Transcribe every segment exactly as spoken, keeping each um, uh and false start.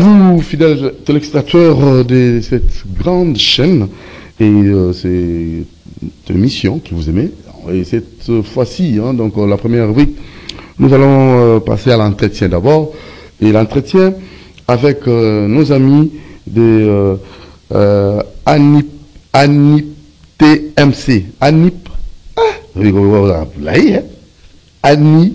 vous, fidèles téléspectateurs de cette grande chaîne, et euh, c'est une émission que vous aimez. Et cette fois-ci, hein, donc euh, la première rubrique, nous allons euh, passer à l'entretien d'abord. Et l'entretien avec euh, nos amis de euh, euh, ANIP, ANIP T M C. ANIP, ah, là, ANIP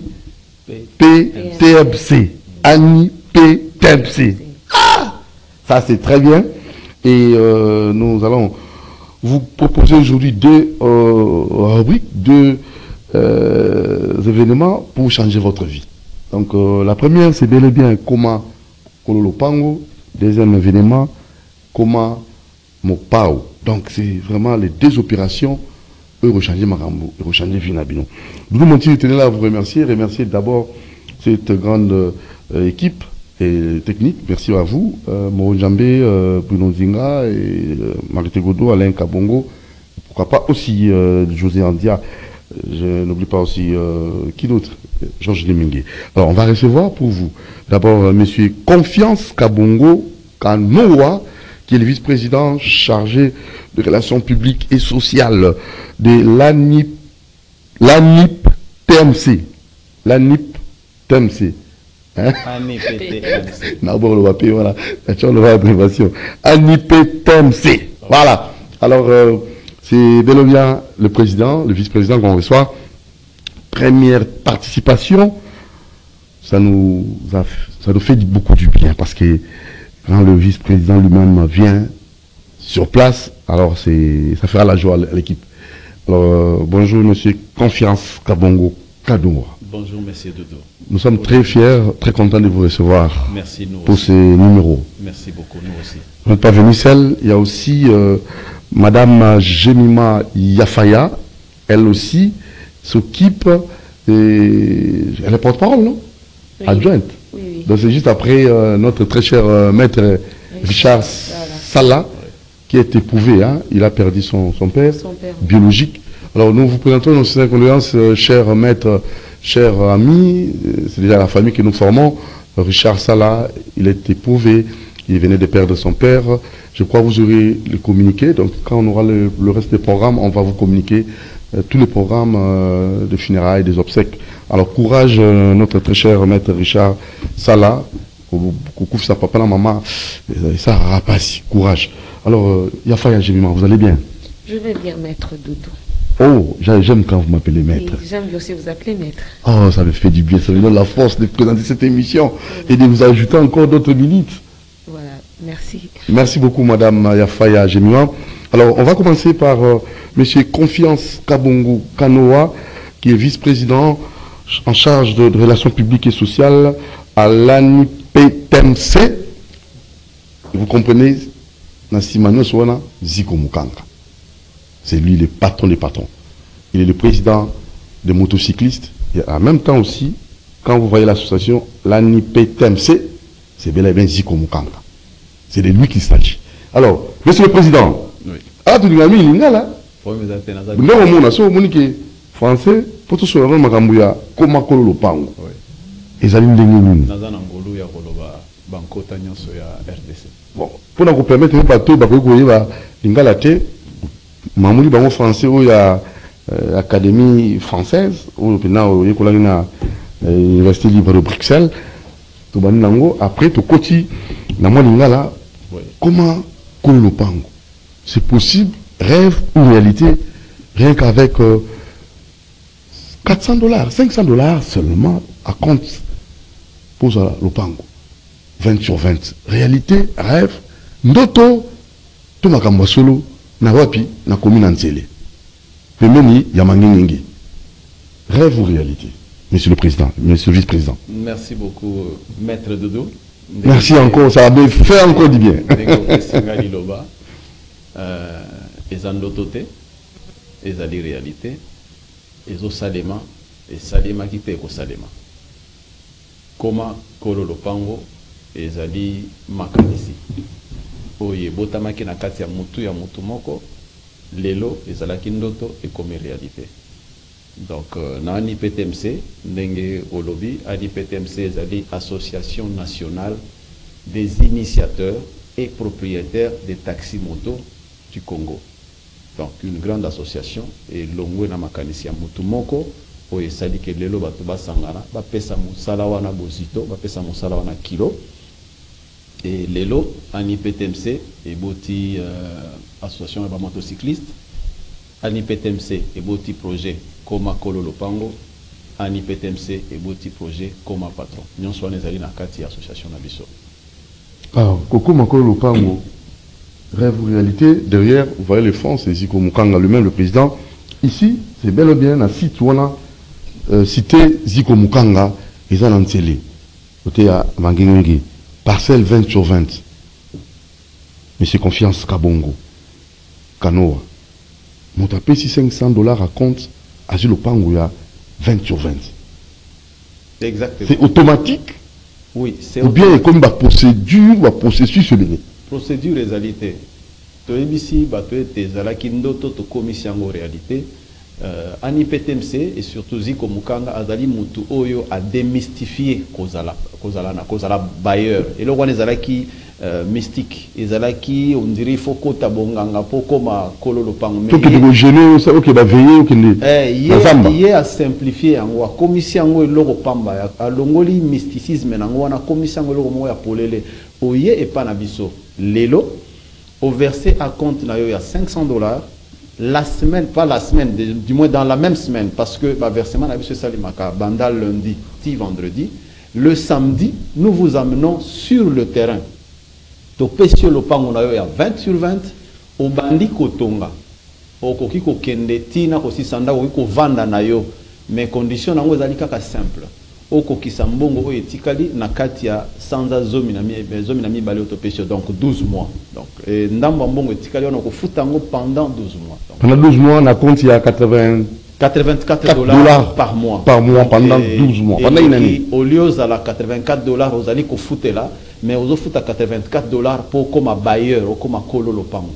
P T M C. ANIP P T M C. Ah, ça c'est très bien. Et euh, nous allons vous proposer aujourd'hui deux euh, rubriques, deux euh, événements pour changer votre vie. Donc euh, la première, c'est bel et bien comment Kololo Pango. Deuxième événement, comment Mopao. Donc c'est vraiment les deux opérations eux rechanger Marambo, rechanger Vinabino. Nous Monti, tenez là à vous remercier, remercier d'abord cette grande euh, équipe et technique. Merci à vous, euh, Moro Djambé, euh, Bruno Zinga, et euh, Marité Godot, Alain Kabongo. Pourquoi pas aussi euh, José Andia. Je n'oublie pas aussi euh, qui d'autre, Georges Lemingue. Alors on va recevoir pour vous d'abord euh, Monsieur Confiance Kabongo Kanoa, qui est le vice-président chargé de relations publiques et sociales de l'ANIP, l'ANIP T M C. L'ANIP T M C. Hein? ANIP T M C. Non, le papier, voilà. On va abréviation. ANIP T M C. Voilà. Alors, euh, c'est bel et bien le président, le vice-président qu'on reçoit. Première participation, ça nous, a, ça nous fait beaucoup du bien parce que quand le vice-président lui-même vient sur place, alors ça fera la joie à l'équipe. Alors, euh, bonjour monsieur Confiance Kabongo Kadoua. Bonjour monsieur Dodo. Nous sommes bonjour. Très fiers, très contents de vous recevoir. Merci nous pour aussi. Ces numéros. Merci beaucoup, nous aussi. Vous n'êtes pas venu seul, il y a aussi euh, madame Jemima Yafaya, elle aussi s'occupe, et elle est porte-parole, non? Oui. Adjointe. Oui, oui. Donc c'est juste après euh, notre très cher euh, maître oui. Richard Sala, qui est éprouvé, hein? Il a perdu son, son, père, son père biologique. Alors nous vous présentons nos sincères condoléances, euh, cher maître, cher ami, euh, c'est déjà la famille que nous formons. Richard Sala, il est éprouvé, il venait de perdre son père. Je crois que vous aurez le communiqué, donc quand on aura le, le reste des programmes, on va vous communiquer euh, tous les programmes euh, de funérailles, des obsèques. Alors courage, euh, notre très cher maître Richard Sala, coucou sa papa, la maman, ça rapace, courage. Alors, euh, Yafaya Jemima, vous allez bien? Je vais bien, maître Doudou. Oh, j'aime quand vous m'appelez maître. J'aime aussi vous appeler maître. Oh, ça me fait du bien, ça me donne la force de présenter cette émission oui. Et de vous ajouter encore d'autres minutes. Voilà, merci. Merci beaucoup, madame Yafaya Jemima. Alors, on va commencer par euh, monsieur Confiance Kabongo Kanoa, qui est vice-président en charge de, de relations publiques et sociales à l'ANIP T M C. Vous comprenez, Nassimano Sowana Ziko Mukanga. C'est lui le patron des patrons. Il est le président des motocyclistes. Et en même temps aussi, quand vous voyez l'association, l'ANIP T M C, c'est bel et bien Ziko Mukanga. C'est de lui qu'il s'agit. Alors, monsieur le président, oui. Ah, tu l'as mis, il est là. Vous avez mon asso, mon français, pour tout ce que vous avez comment Kololo Pango. Et ça vient de nous. Bon, pour nous permettre de bateau, bah, vous voyez, l'ingala té, mamouli bango français où il y a l'académie française, où il y a l'université libre de Bruxelles, tout bani nango. Après, tout côté, na moi l'ingala, comment Kololo Pango? C'est possible, rêve ou réalité, rien qu'avec euh, quatre cents dollars, cinq cents dollars seulement à compte pour le Pango. vingt sur vingt. Réalité, rêve, ndoto, tout makambo solo, na wapi, na commune Nzele. Pemeni, yamangi ningi. Rêve ou réalité, monsieur le président, monsieur le vice-président. Merci beaucoup, maître Dodo. Merci encore, ça me fait encore du bien. Les andototé, les ali réalité, les osalema, et salema qui paie au salema. Comment Kololo Pango, les ali makanisi. Oye, botamaki na kati ya mutu ya mutu moko, lelo, les alaki ndoto et comme réalité. Donc, na ANIP T M C, ndenge olobi, ANIP T M C, les ali association nationale des initiateurs et propriétaires des taxis motos du Congo. Donc une grande association et l'ongwe na makanisi ya mutu moko oye sali ke lelo bato basangana ba pesa musala wana bozito ba pesa musala wana kilo et lelo ani P T M C et boti euh, association ba motocycliste ani P T M C et boti projet Koma Kolo Lopango ani P T M C et boti projet Koma Patron nyonso wana ezali na kati association na biso. Alors Koma Kolo Lopango rêve ou réalité, derrière, vous voyez les fonds, c'est Zico Mukanga lui-même, le président. Ici, c'est bel et bien un site où on a euh, cité Zico Mukanga, ils ont lancé côté à Manguingue, parcelle vingt sur vingt. Monsieur Confiance Kabongo, Kanoa, mon tapé si cinq cents dollars à compte, à Zilo Pango, il y a vingt sur vingt. Exactement. C'est automatique. Oui, c'est ou bien comme la procédure, la processus sur les procédure réalité. To ici bato ete zalaki ndoto to komisi yango réalité. Euh, ani P T M C et surtout Zico Mukanga azali mutu oyo a démystifier kozala kozala na kozala bailleur. Et le wana zalaki euh, mystique. Ezalaki on dirait faut kota bonganga po koma Kolo Lopango. Mais qui est gêné ça OK ba veiller qui ne eh yé a simplifier yango komisi yango eloko pamba ya alongoli mysticisme nango wana komisi yango eloko mo ya polele oye et pas na biso. Lelo, au versé à compte, il y a cinq cents dollars. La semaine, pas la semaine, du moins dans la même semaine, parce que le bah, versement, a vu ce salimaka, banda lundi, ti vendredi. Le samedi, nous vous amenons sur le terrain. To pesio lopango na yo ya vingt sur vingt, au bandi kotonga. Au kokiko kende, tina kosi sanda, ko vanda na yo. Mais conditions nango zali kaka simple. Oko kisambongo oye tikali na kati ya sanza zomi na mi zomi na mi bale autopesio donc douze mois. Donc et ndamba mbongo tikali on ko futango pendant douze mois. Donc, pendant douze mois na compte il y a quatre-vingts quatre-vingt-quatre dollars par mois. Par mois pendant et, douze mois. Pendant une année. Au lieu à la quatre-vingt-quatre dollars aux allez ko futela mais aux offres à quatre-vingt-quatre dollars pour comme un bailleur ou comme un Kolo Lopango.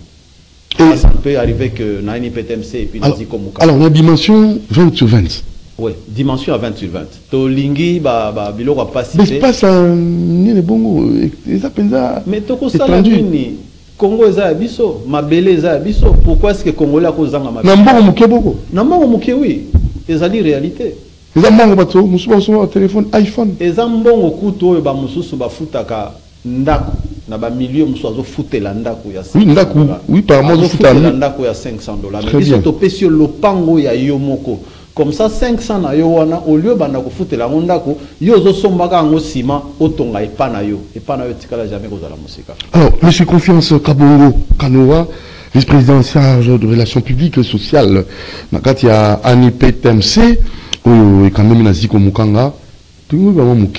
Et ça peut arriver que na P T M C et puis alors, comme alors la dimension vingt sur vingt. Oui, dimension à vingt sur vingt. To lingi ba ba biloko a passé. Mais pas ça ni le bongo et ça penza. Mais to ko sala nini? Congo eza biso, mabele eza biso. Pourquoi est-ce que Congolais ko zanga mabele? Na mbongo muke boko. Na mbongo muke oui. Ezali réalité. Eza mbongo bato musuba so téléphone iPhone. Eza mbongo kuto ba mususu ba futaka ndako na ba milieu musu azo futela ndako ya oui ndako oui par mois azo futela ndako ya cinq cents dollars. Mais biso to pesio lopango ya yomoko. Comme ça, cinq cents na yo wana, au lieu de foutre la ondako, yo zo sombaka ngo ciment, otonga et pas na yo. Et pas na yo, tikala jamais kozala musika. Alors, monsieur Confiance Kabongo Kanoa, vice-président en charge de relations publiques et sociales, nakati ya ani P T M C, oyo ekamemi na Zico Mukanga, tungu ba muke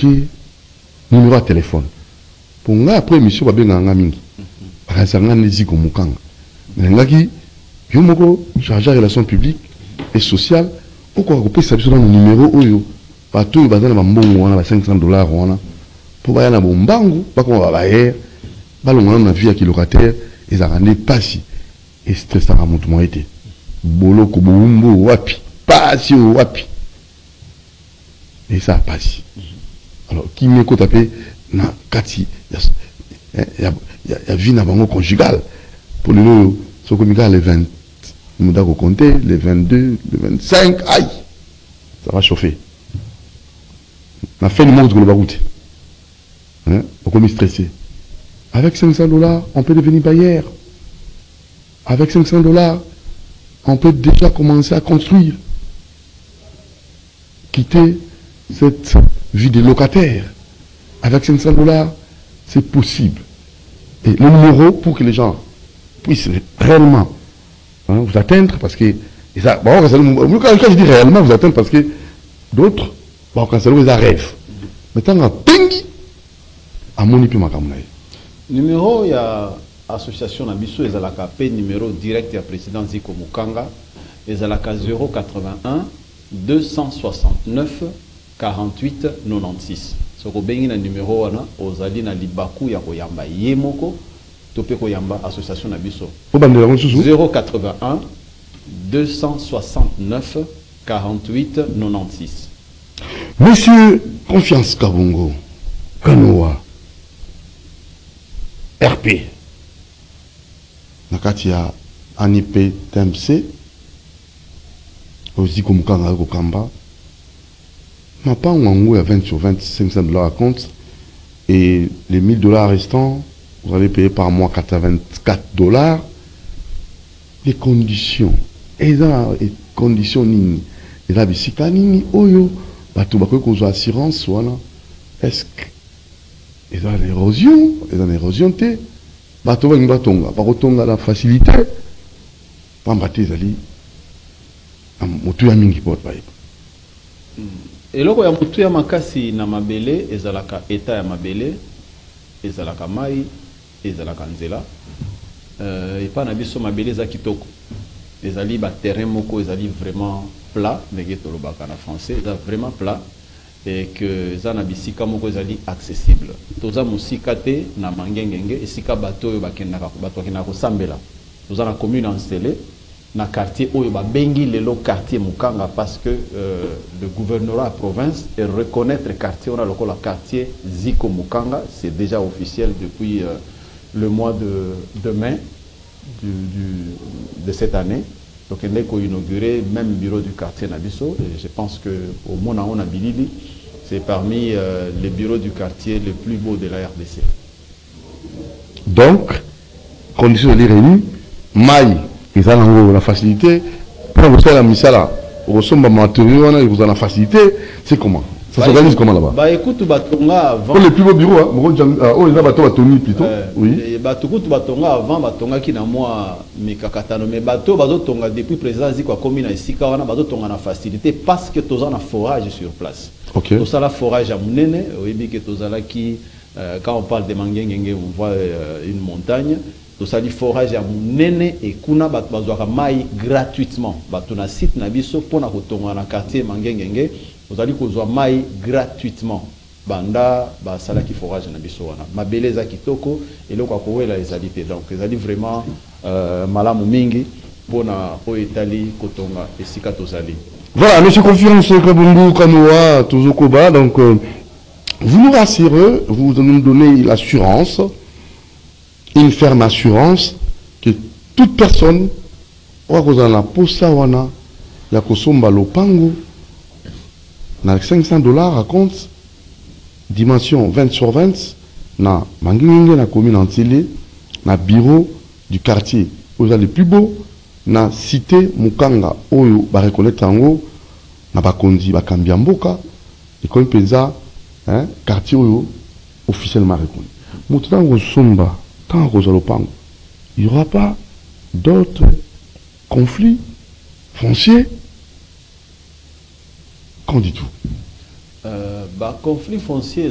numéro de téléphone. Pour nga après monsieur ba benga nga mingi. Bakasanga ni Zico Mukanga. Ngaki yo moko chargé de relations publiques et sociales. Pourquoi on peut s'appuyer sur le numéro oyo partout il va dans le mbongo wana ba cinq cents dollars wana pour ba yana bombangu pas qu'on va bailler ba longa na vie à locataire et ça rende pas si et stress ça remonte moi été bolo ko bombo wapi pas si wapi et ça pas si alors qui me ko taper na kati ya ya ya vie na bango conjugal pour le so comical les vingt nous avons compté les vingt-deux, les vingt-cinq, aïe, ça va chauffer. On a fait le monde de la route. Hein? On est stressé. Avec cinq cents dollars, on peut devenir bailleur. Avec cinq cents dollars, on peut déjà commencer à construire. Quitter cette vie de locataire. Avec cinq cents dollars, c'est possible. Et le numéro pour que les gens puissent réellement hein, vous atteindre, parce que ça, bon, quand je dis réellement vous atteindre, parce que d'autres, bon, quand ça ils rêvent. Maintenant, on tengi à mon épi makamnaï. Numéro, il y a association Nabiso, ils ont la K P, numéro direct à président Zico Mukanga, ils ont la K zéro quatre-vingt-un deux cent soixante-neuf quarante-huit quatre-vingt-seize. Ce que bengi na numéro wana, ozali na libaku ya koyamba yemoko, topé koyamba association Nabiso. zéro quatre-vingt-un deux cent soixante-neuf quarante-huit quatre-vingt-seize. Monsieur Confiance Kabongo Kanoa, R P. Nakati ya Anipe T M C. Aussi comme Kanga Kokamba. Ma pas en à vingt sur vingt, cinq cents dollars à compte. Et les mille dollars restants, vous allez payer par mois quatre-vingt-quatre dollars. Les conditions. Et les conditions nini. Et là, bisika nini. Oyo. Bato bako kozo assurance, voilà. Est-ce que. Et dans l'érosion. Et dans l'érosion, te. Bato bako batonga. Bako tonga la facilité. Pambate zali. Motu ya mingi pot baye. Eloko ya mutu ya makasi na mabele ezalaka eta ya mabele ezalaka mai ezalaka nzela euh et pas na biso mabele za kitoko ezali ba terrain moko ezali vraiment plat ndenge tolobaka na français eza vraiment plat et que za na bisika moko ezali accessible toza musika te na mangengenge esika bato oyo bakendaka bato bakendaka kosambela toza na commune encelée na quartier oyo ba bengi lelo quartier Mukanga parce que euh, le gouvernorat à province et reconnaître quartier on a le quartier Ziko Mukanga, c'est déjà officiel depuis euh, le mois de, de mai du, du, de cette année. Donc on a inauguré même bureau du quartier Nabiso et je pense que au Mona on a Bilili, c'est parmi euh, les bureaux du quartier les plus beaux de la R D C. Donc condition de réunie, maille ils ont la facilité pour vous faire la misala au ressemble matériaux on a vous la facilité c'est comment ça s'organise comment là-bas bah écoute batonga avant pour les plus beaux bureaux hein oh ils ont bateau batoni plutôt oui bateau écoute batonga avant batonga qui na moi mikakatano mais bateau bateau tonga depuis président ziko commune na isika wana bateau tonga na facilité parce que tous en a forage sur place OK tout ça la forage à munene oui que tous là qui quand on parle de mangengenge on voit euh, une montagne. Tout ça, le forage à Mounene et Kuna Batbazouara Maï gratuitement. Batuna site Nabiso pour na kotonga na quartier Mangengenge. Vous allez kozwa Maï gratuitement. Banda, ba sala qui forage Nabiso wana. Ma beleza kitoko et le kwa kowe la ezalité. Donc, ils allaient vraiment euh, malamu mingi pour na o Italie kotonga et sika tozali. Voilà, monsieur Confiance Kabungu Kanoa Tozokoba. Donc, euh, vous nous rassurez, vous nous donnez l'assurance. Une ferme assurance que toute personne va dans la posta wana ya kosomba lopango na cinq cents dollars à compte dimension vingt sur vingt na mangingenge na commune Antille na bureau du quartier aux les plus beaux na cité Mukanga oyo ba reconnaître yango na bakonzi ba kambia mboka et comme penza hein quartier oyo officiellement reconnu mutango somba. Tant il n'y aura pas d'autres conflits fonciers. Qu'en dis-tu? Euh, bah, conflit foncier,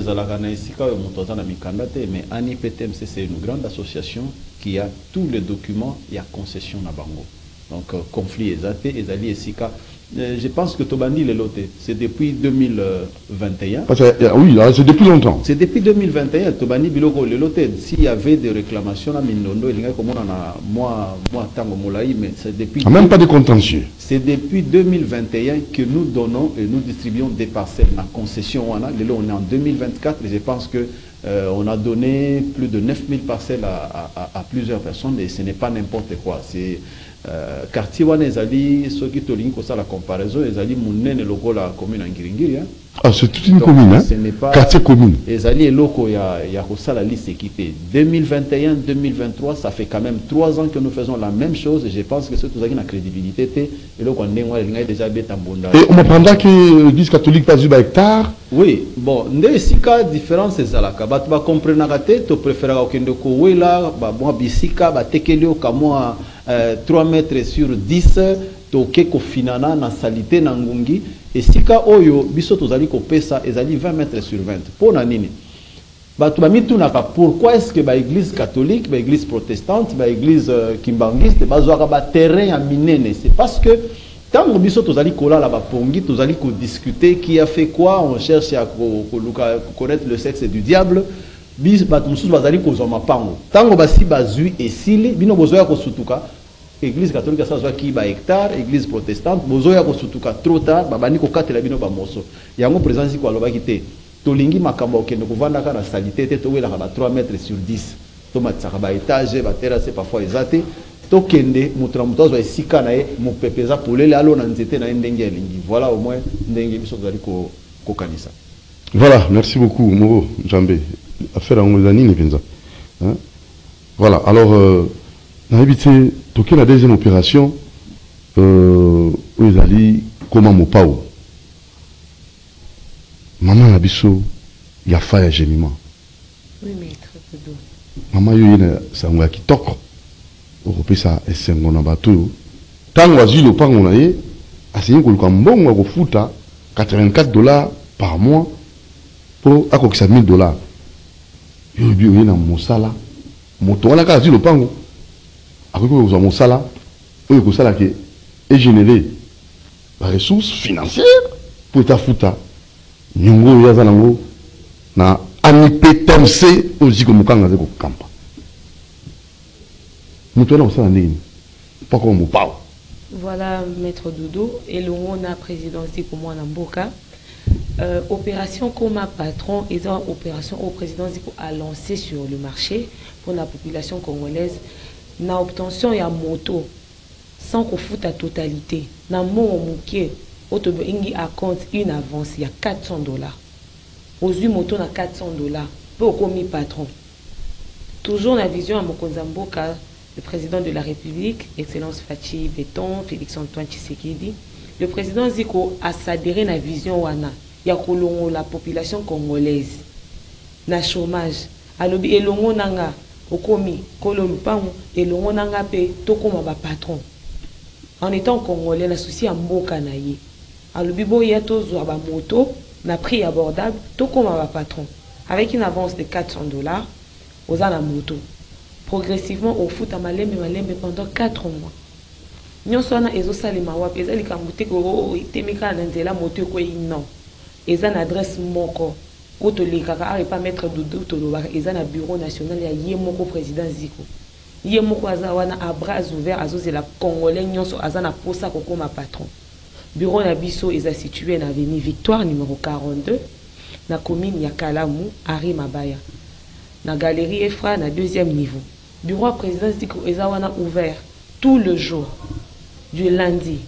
mais A N I P T M C, c'est une grande association qui a tous les documents et a concession à Bango. Donc, euh, conflit exaté, et Sika. Euh, je pense que Tobandi le loté, c'est depuis deux mille vingt et un. Parce que, euh, oui, c'est depuis longtemps. C'est depuis deux mille vingt et un, Tobandi Biloko le loté. S'il y avait des réclamations à Minondo, il y a comme on a moi, moi, Tango Moulaï, mais c'est depuis. Ah, même pas de contentieux. C'est depuis deux mille vingt et un que nous donnons et nous distribuons des parcelles. La concession, on a, là, on est en deux mille vingt-quatre, et je pense que euh, on a donné plus de neuf mille parcelles à, à, à plusieurs personnes, et ce n'est pas n'importe quoi. C'est. Euh, quartier wana ezali soki tolingi kosa la comparaison ezali munene loko la commune Ngiringiri hein. Ah c'est toute une donc, commune hein. Pas, quartier commune ezali eloko ya ya kosa la liste équipée deux mille vingt et un deux mille vingt-trois ça fait quand même trois ans que nous faisons la même chose et je pense que c'est tout ça qui a crédibilité té eloko ndengwa linga déjà beta mbonda et on m'apprendra que l'église catholique pas du hectare oui bon nde sika différence ezalaka batu ba comprendre té to préférer okende ko wela ba moi bisika ba tekelio kamwa Euh, trois mètres sur dix, toke ko finana na salité na ngungi et sika oyo biso tozali ko pesa ezali vingt mètres sur vingt. Pour na nini? Ba tu ba mituna ka pourquoi est-ce que ba église catholique, ba église protestante, ba église euh, kimbangiste ba zoaka ba terrain à minene, c'est parce que tant que biso tozali kola la ba pongi, tozali ko discuter qui a fait quoi, on cherche à connaître le sexe du diable. Bis bat mususu bazali kozoma pango. Tango basi bazui esili bino bozoya ko sutuka. Église catholique ça soit qui ba hectare, église protestante bozoya ko sutuka trop tard babani ko katela bino ba moso. Yango présence ko aloba kité. Tolingi makambo okende ko vanda ka na salité te to wela ka ba trois mètres sur dix. tomatisaka baétage baterase parfois ezate tokende moto na moto azwa esika na ye mopepe eza polele alo na nzete na ye ndenge elingi. Voilà au moins ndenge biso tozali kokanisa. Voilà, merci beaucoup Moro Njambe. Affaire yango eza nini mpenza. Voilà, alors euh, nayebi te toke na deuxième opération euh, oyo ezali koma mopao. Maman na biso ya fa ya gémiment. Oui, maître Doudou. Maman yo yena sango ya kitoko. Okopesa esengo na bato. Tango azwi lopango na ye, asengi koluka mbongo ya kofuta quatre-vingt-quatre dollars par mois pour akokisa mille dollars. Yo bi oyena mosala. Moto wana ka azwi lopango. Akoki kozwa mosala oyo kosala ke et générer la ressource financière pour tafuta. Nyongo ya zanango na anipetemse oziko mukanga zeko kampa. Mutuana osala ndini. Pas comme mopao. Voilà, maître Doudou, et le on a présidence du Komo Namboka. Euh, opération comme patron, et une opération au président a lancé sur le marché pour la population congolaise. Na obtention ya moto sans qu'on foute à totalité. Na mon mouké, autobe ingi à compte une avance, il y a quatre cents dollars. Aux yeux moto na quatre cents dollars. Pour commis patron. Toujours la vision à Mokonzamboka, le président de la République, Excellence Fachi Béton, Félix Antoine Tshisekedi, le président Ziko a s'adhéré à la vision wana. Il y a la population congolaise. Na chômage. Alobi elongo nanga okomi kolo lupango elongo nanga pe tokoma ba patron. En étant congolais, la souci à mboka na ye. Alobi bo ya tozwa ba moto na prix abordable tokoma ba patron. Avec une avance de quatre cents dollars aux la moto. Progressivement au foot à malembe malembe pendant quatre mois. Nyon sona ezo salima wap ezali kamute ko temika na nzela moto ko non. Eza na adresse moko. Koto le kaka ari pas mettre Doudou toloba eza na bureau national ya ye moko président Ziko. Ye moko aza wana à bras ouverts azoze la congolais nyonso aza na posa kokoma patron. Bureau na biso eza situé na avenue Victoire numéro quarante-deux na commune ya Kalamu Ari Mabaya. Na galerie Efra na deuxième niveau. Bureau président Ziko eza wana ouvert tout le jour du lundi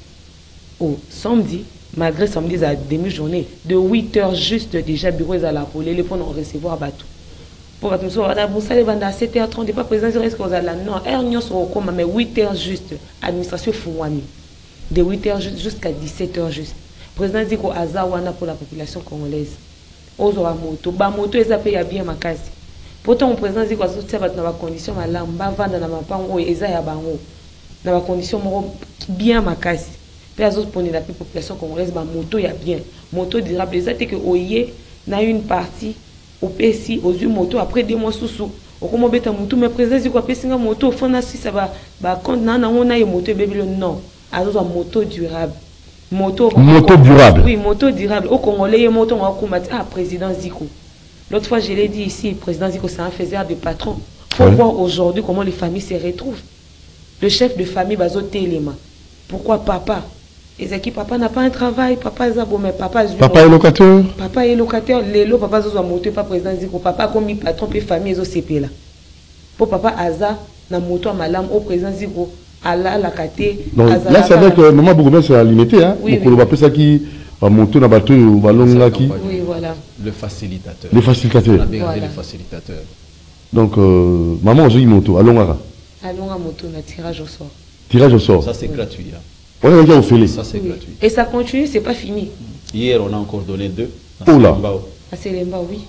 au samedi. Malgré samedi à demi-journée, de huit heures juste déjà, bureau est à la pour les pour recevoir bateau. Pour battre, vous savez, à sept heures trente, pas président, est-ce que vous allez non, heure n'y a mais huit heures juste, administration Fouani. De huit heures jusqu'à dix-sept heures juste. Président dit qu'au Azawana pour la population congolaise. Ozora moto, ba moto, ils appellent bien ma case. Pourtant, le président dit qu'on soutient dans la condition, ma lambe, vendre dans ma pango, et ça y a bango. Dans la condition, bien ma case. Pour la population congolaise, ma moto y a bien. Moto durable, c'est que oye na une partie au P S I, aux yeux moto après deux mois sous sous. Au comment bête moto, mais président dit quoi P S I moto, au fond si ça va, bah quand na na on a une moto bébé non, alors moto durable. Moto. Moto durable. Oui, moto durable. Au Congolais, moto on va combattre ah président Ziko. L'autre fois je l'ai dit ici, président Ziko c'est un faiseur de patron. Faut ouais. voir aujourd'hui comment les familles se retrouvent. Le chef de famille bazo téléma. Pourquoi papa? Et papa n'a pas un travail, papa est bon, mais papa est Papa est locataire. Papa est locataire, les lots, papa est moto, pas président Ziko, papa comme il patron, puis famille est au C P là. Pour papa Aza, na moto à malam, au président Ziko, Ala, la kate. Là, c'est vrai que maman beaucoup c'est limité, hein. Oui, on va appeler ça qui va monter dans le bateau, au ballon là qui. Oui, voilà. Le facilitateur. Le facilitateur. On a bien voilà. le facilitateur. Donc, euh, maman, on joue une moto, allons à Allons à moto, on a tirage au sort. Tirage au sort. Ça, c'est oui. gratuit. Hein. On a déjà offert. Ça, c'est oui. gratuit. Et ça continue, c'est pas fini. Hier, on a encore donné deux. Oh là. À Selemba, oui.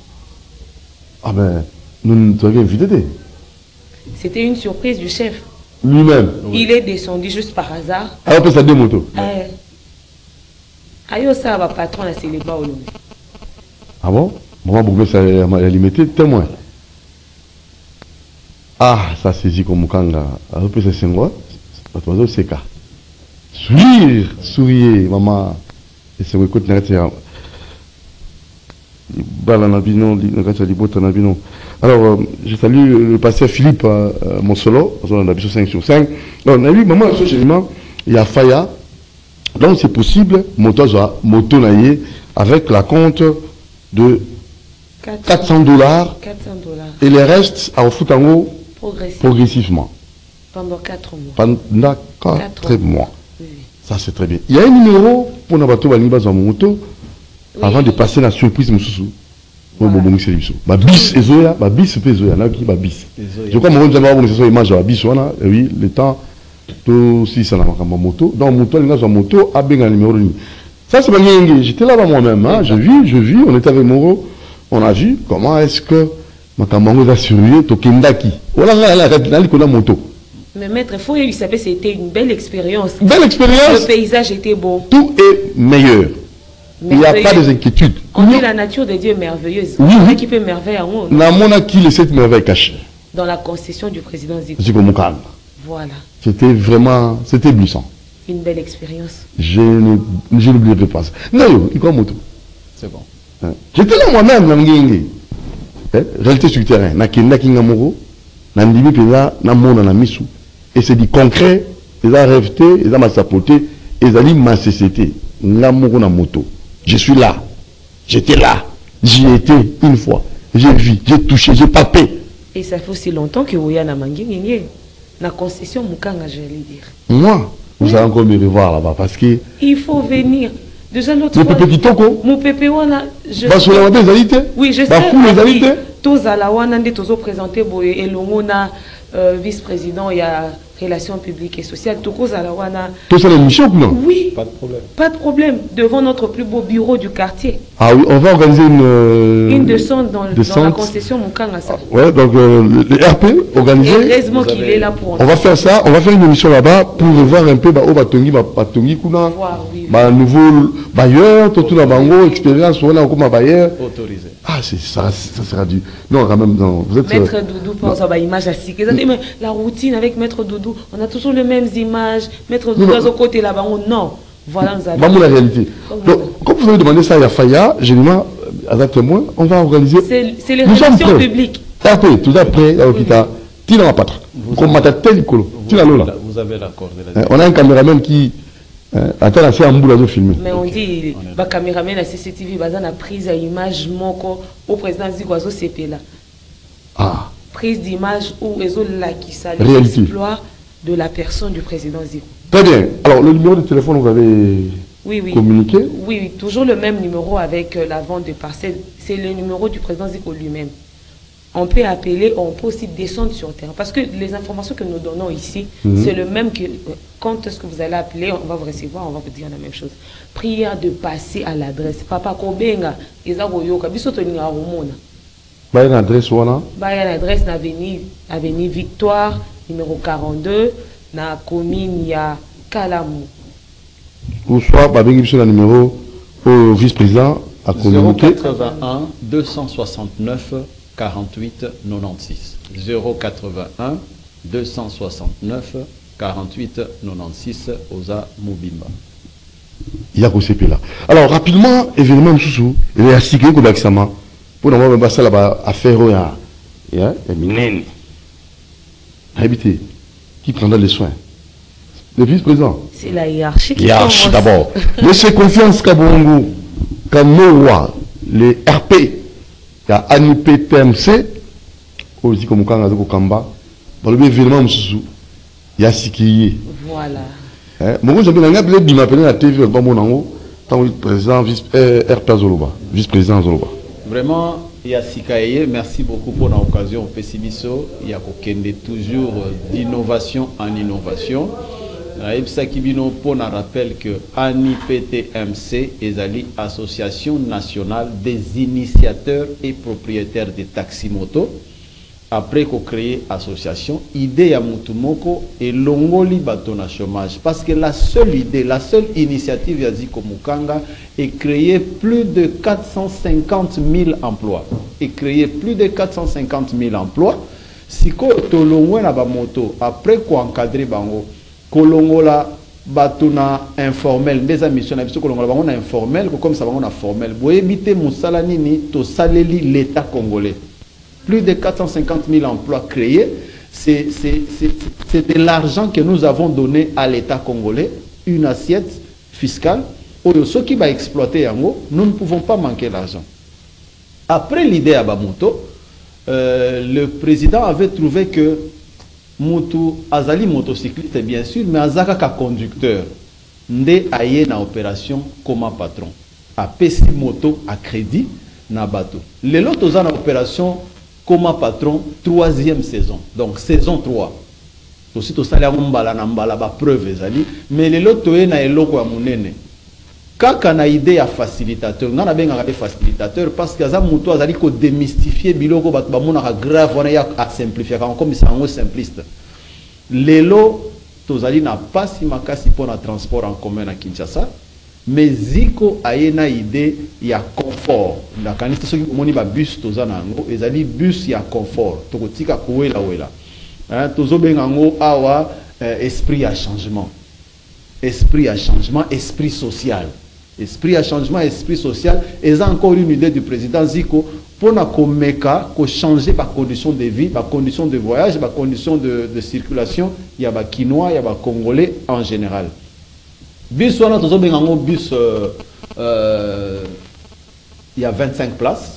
Ah ben, nous nous avions invité. C'était une surprise du chef. Lui-même. Oui. Il est descendu juste par hasard. Ah, on peut ça deux motos. Ayo ça va patron à Selemba au Lomé. Ah bon? Maman Boubé, ça a limité témoin. Ah, ça c'est dit comme Mukanga. On peut ça c'est quoi? C'est quoi? Sourire, sourire, maman. Et c'est écoute, alors, euh, je salue le pasteur Philippe euh, Monsolo, on a cinq sur cinq. On a vu, maman, il y a Faya. Donc c'est possible, moto, moto naïe, avec la compte de quatre cents dollars. Et les restes, à Ofutango, Progressivement. Progressivement. Pendant quatre mois. Pendant quatre mois. Oui. Ça, c'est très bien. Il y a un numéro pour Nabato Baniba Zamoto avant de passer la surprise Moussou. Voilà. Bah bis et Zoya, bah bis et Zoya, là qui bah bis. Je crois que mon jamais avoir une image à bis, voilà. Oui, le temps, tout si ça n'a pas moto. Donc moto, il y a moto, a bien un numéro. Ça c'est pas bien. J'étais là-bas moi-même, hein. Je vis, je vis. On était avec Moro, on a vu comment est-ce que ma camarade a surveillé Tokendaki. Voilà, là, là, là, là, là, moto. Mais maître, il faut lui savoir, c'était une belle expérience. Belle expérience. Le paysage était beau. Tout est meilleur. Il n'y a pas d'inquiétude. On dit la nature de Dieu est merveilleuse. Oui, oui. Qui peut merveille en haut. Dans mon acquis, les sept merveilles cachées. Dans la concession du président Zico. Zico Moukane. Voilà. C'était vraiment, c'était éblouissant. Une belle expérience. Je n'oublierai pas ça. Non, il croit moto. C'est bon. Hein? J'étais là moi-même, dans le hein? Réalité sur le terrain. Nakenda Kingamoro, Nandimi Pena, Namona Namisu. Et c'est du concret, ils ont rêvé, ils ont sapoté, ils ont dit ma société. Namoro na moto. Je suis là. J'étais là. J'y étais une fois. J'ai vu, j'ai touché, j'ai papé. Et ça fait aussi longtemps que vous y a mangé. La concession Moukanga, je vais dire. Moi, vous oui. allez encore me revoir là-bas parce que. Il faut venir. Déjà l'autre fois. Mon pépé Kitoko. Mon pépé Wana. Je sais. Oui, je sais. Tous à la Wana, tous présentés et l'Ongona, vice-président, il y a relations publiques et sociales. Tous à la Wana. Tous à l'émission ou non? Oui. Pas de problème. Pas de problème. Devant notre plus beau bureau du quartier. Ah oui, on va organiser une. Euh, une descente dans, descente. dans la concession Moukanga. Ah, ouais, donc euh, le, le R P organisé. Heureusement qu'il avez... est là pour. On va faire ça, on va faire une émission là-bas pour voir un peu bah, au Batongi, bah, Batongi Kuna. Voir, oui, oui. Bah, nouveau bailleur, tout la bango, expérience, on a encore ma bailleur. Autorisé. Ah, c'est ça, ça sera du. Non, quand même, non. Vous êtes. Maître euh... Doudou pense à bah, image à six. Mais la routine avec Maître Doudou, on a toujours les mêmes images. Maître Doudou à côté là-bas, non. Voilà, nous allons. Bah, la réalité. Donc, comme vous avez demandé ça à Yafaya, j'ai dit, moi, à témoin, on va organiser. C'est les relations publiques. Après, tout après, là, Okita, tu n'as pas. Comme ma tête, tu l'as là. Vous avez l'accord de la. On a un caméraman qui. Attends, là, c'est un bout de filmer. Mais on dit, le caméraman, la C C T V, il a prise à image au président Ziguazo C P là. Ah. Prise d'image où ils ont là qui s'allie l'exploit de la personne du président Zico. Très bien. Alors, le numéro de téléphone, vous avez oui, oui. communiqué? Oui, oui, toujours le même numéro avec euh, la vente de parcelles. C'est le numéro du président Zico lui-même. On peut appeler, on peut aussi descendre sur terre. Parce que les informations que nous donnons ici, mm-hmm. c'est le même que quand est-ce que vous allez appeler, on va vous recevoir, on va vous dire la même chose. Prière de passer à l'adresse. Papa Kobenga, Ezagoyoka, Bisotoninga Romona. Bah, il y a une adresse ou non? Bah, il y a une adresse dans l'avenue avenue Victoire, numéro quarante-deux, dans la commune, il y a Kalamou. Ou soit, bah, il y a le numéro au vice-président à communiquer. zéro quatre-vingt-un deux cent soixante-neuf quarante-huit quatre-vingt-six. zéro quatre-vingt-un deux cent soixante-neuf quarante-huit quatre-vingt-six Oza Moubimba. Il y a C P là. Alors, rapidement, événement sous il y a six qui ont pour nous même ça là-bas à faire il y a minene habité qui prendra les soins. Le vice-président. C'est la hiérarchie qui hiérarchie d'abord. Laissez confiance Kabongo, Kamowa, les R P, il y a A N I P T M C, aussi comme quand on a Kamba, pour le événement sous il y a Sikiye. Voilà. Moi j'ai bien appelé Bima appelé la T V pas mon nom, tant président vice R P Zoloba, vice-président Zoloba. Vraiment, il y a Sikaye, merci beaucoup pour l'occasion. Pessimiso, il y a toujours d'innovation en innovation. Il y a un rappel que A N I P T M C est l'Association nationale des initiateurs et propriétaires de taxi-moto. Après qu'on crée l'association, l'idée à Moutoumoko est l'ongoli bateau chômage. Parce que la seule idée, la seule initiative de Zico Moukanga est créer plus de quatre cent cinquante mille emplois. Et créer plus de quatre cent cinquante mille emplois. Si ko tolongwe na ba moto, après qu'on encadre bango, kolongola batuna informel, des missions na biso kolongola bango na informel, comme ça bango na formel. Boye bité musala nini to saleli l'État congolais. Plus de quatre cent cinquante mille emplois créés, c'est de l'argent que nous avons donné à l'État congolais, une assiette fiscale, où ceux qui vont exploiter yango, nous ne pouvons pas manquer l'argent. Après l'idée à Bamoto, euh, le président avait trouvé que Moutou Azali motocycliste bien sûr, mais Azaka ka conducteur. Nde aye na opération comme patron. A P C moto à crédit na bateau. Les lots en opération comme patron troisième saison. Donc saison trois. Aussi tout ça là on bala na mbala ba preuve ezali, mais les lots toé na eloko ya munene. Kaka na idée ya facilitateur, na na benga ka facilitateur parce que za moto azali ko démystifier biloko ba ba mona grave on ya à simplifier comme ça en simpliste. Les lots tozali na pasi makasi pour na transport en commun à Kinshasa. Mais ziko ayena idée ya confort. La kanisa soki moni ba bus tozana ngo ezali bus ya confort. Tokotika kuwela wela. Hein tozo benga ngo awa euh, esprit à changement. Esprit à changement, esprit social. Esprit à changement, esprit social, et encore une idée du président Ziko pour na komeka ko changer ba condition de vie, ba condition de voyage, ba condition de, de circulation, il y a ba Kinois, il y a ba Congolais en général. Bus wana tozo benga ngo bus euh, euh, il y a vingt-cinq places.